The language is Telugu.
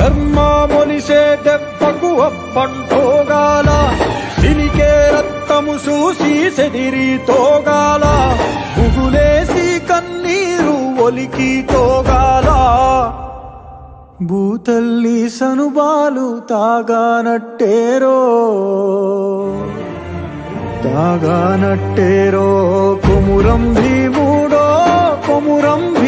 చర్మ మొలిసే దెబ్బకు అప్పంటోగాల సిలికే రక్తము చూసి సెదిరి తోగాల బుగులేసి కన్నీరు ఒలికి తోగాల భూతల్లి సనుబాలు తాగానట్టేరో కొమురం భీముడో కొమురం